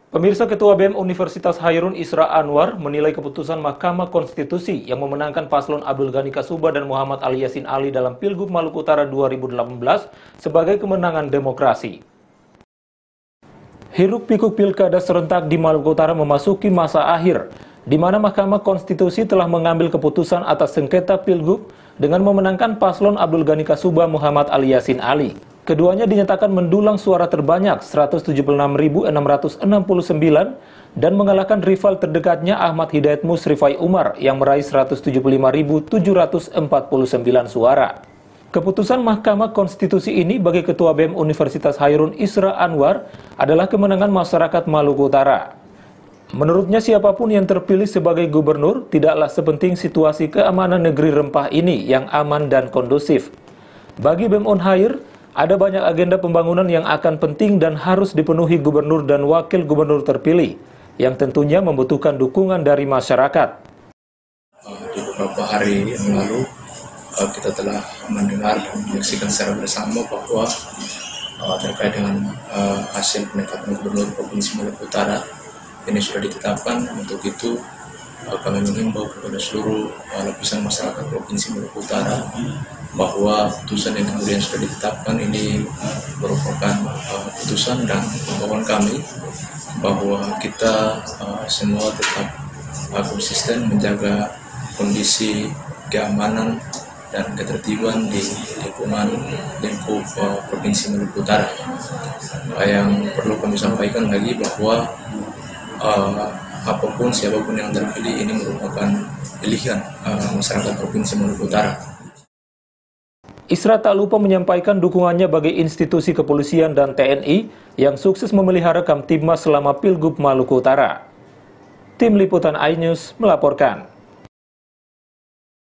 Pemirsa, Ketua BEM Universitas Hairun Isra Anwar menilai keputusan Mahkamah Konstitusi yang memenangkan paslon Abdul Ghani Kasuba dan Muhammad Ali Yassin Ali dalam Pilgub Maluku Utara 2018 sebagai kemenangan demokrasi. Hiruk-pikuk pilkada serentak di Maluku Utara memasuki masa akhir, di mana Mahkamah Konstitusi telah mengambil keputusan atas sengketa Pilgub dengan memenangkan paslon Abdul Ghani Kasuba Muhammad Ali Yassin Ali. Keduanya dinyatakan mendulang suara terbanyak 176.669 dan mengalahkan rival terdekatnya Ahmad Hidayat Musrifai Umar yang meraih 175.749 suara. Keputusan Mahkamah Konstitusi ini bagi Ketua BEM Universitas Hairun Isra Anwar adalah kemenangan masyarakat Maluku Utara. Menurutnya, siapapun yang terpilih sebagai gubernur tidaklah sepenting situasi keamanan negeri rempah ini yang aman dan kondusif. Bagi BEM Unhair, ada banyak agenda pembangunan yang akan penting dan harus dipenuhi gubernur dan wakil gubernur terpilih, yang tentunya membutuhkan dukungan dari masyarakat. Di beberapa hari yang lalu, kita telah mendengar dan menyaksikan secara bersama bahwa terkait dengan hasil penetapan gubernur Provinsi Maluku Utara, ini sudah ditetapkan. Untuk itu, kami menghimbau kepada seluruh lapisan masyarakat Provinsi Maluku Utara bahwa putusan yang kemudian sudah ditetapkan ini merupakan putusan dan himbauan kami bahwa kita semua tetap konsisten menjaga kondisi keamanan dan ketertiban di lingkungan lingkup Provinsi Maluku Utara. Yang perlu kami sampaikan lagi bahwa apapun siapapun yang terpilih ini merupakan pilihan masyarakat Provinsi Maluku Utara. Isra tak lupa menyampaikan dukungannya bagi institusi kepolisian dan TNI yang sukses memelihara Kamtibmas selama Pilgub Maluku Utara. Tim Liputan iNews melaporkan.